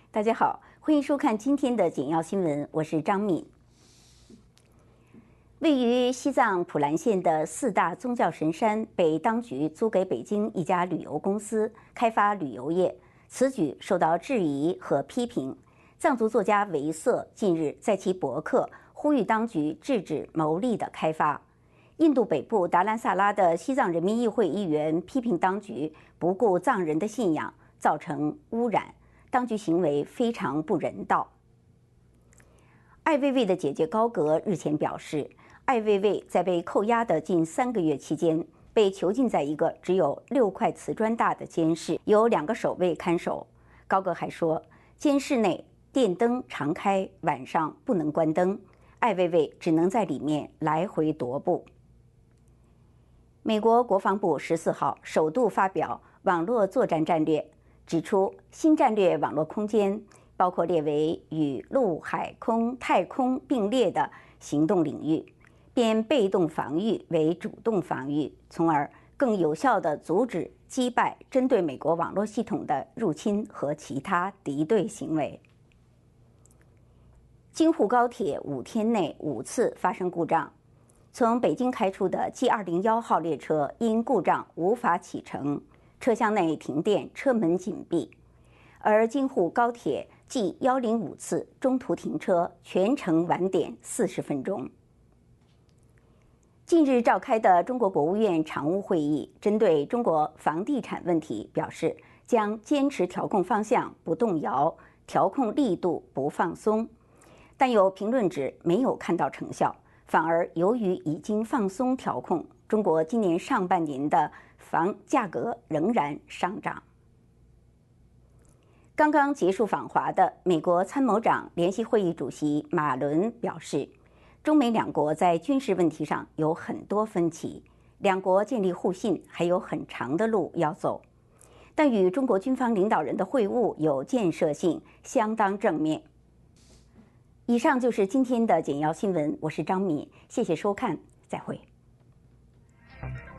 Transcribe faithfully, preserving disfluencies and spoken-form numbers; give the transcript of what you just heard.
大家好，欢迎收看今天的简要新闻，我是张敏。位于西藏普兰县的四大宗教神山被当局租给北京一家旅游公司开发旅游业，此举受到质疑和批评。藏族作家维瑟近日在其博客呼吁当局制止牟利的开发。印度北部达兰萨拉的西藏人民议会议员批评当局不顾藏人的信仰，造成污染。当局行为非常不人道。艾未未的姐姐高格日前表示，艾未未在被扣押的近三个月期间，被囚禁在一个只有六块瓷砖大的监室，有两个守卫看守。高格还说，监室内电灯常开，晚上不能关灯，艾未未只能在里面来回踱步。美国国防部十四号首度发表网络作战战略。指出，新战略网络空间包括列为与陆海空太空并列的行动领域，变被动防御为主动防御，从而更有效地阻止击败针对美国网络系统的入侵和其他敌对行为。京沪高铁五天内五次发生故障，从北京开出的 G 二零一号列车因故障无法启程。车厢内停电，车门紧闭，而京沪高铁 G 一零五次中途停车，全程晚点四十分钟。近日召开的中国国务院常务会议，针对中国房地产问题表示，将坚持调控方向不动摇，调控力度不放松。但有评论指没有看到成效，反而由于已经放松调控，中国今年上半年的房价格仍然上涨。刚刚结束访华的美国参谋长联席会议主席马伦表示，中美两国在军事问题上有很多分歧，两国建立互信还有很长的路要走，但与中国军方领导人的会晤有建设性，相当正面。以上就是今天的简要新闻，我是张敏，谢谢收看，再会。